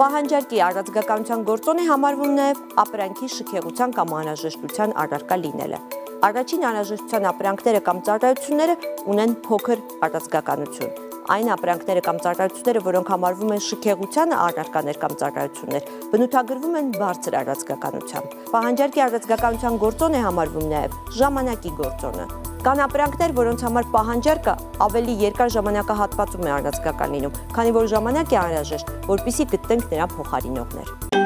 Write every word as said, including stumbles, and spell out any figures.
Պահանջարկի առանցքականության գործոն է համարվում նաև ապրանքի շքեղության կամ անհրաժեշտության առարկա լինելը։ Առաջին անհրաժեշտության ապրանքները կամ ծառայությունները ունեն փոքր առանցքականություն։ Այն ապրանքները կամ ծառայությունները, որոնք համարվում են շքեղության առարկաներ կամ ծառայություններ, բնութագրվում են բարձր առանցքականությամբ։ Պահանջարկի առանցքականության գործոն է համարվում նաև ժամանակի գործոնը։ Կան ապրանքներ, որոնց համար պահանջարկը ավելի երկար ժամանակահատվածում է առանցքական լինում, քանի որ ժամանակ է անհրաժեշտ, որպեսզի գտնենք նրա փոխարինողներ։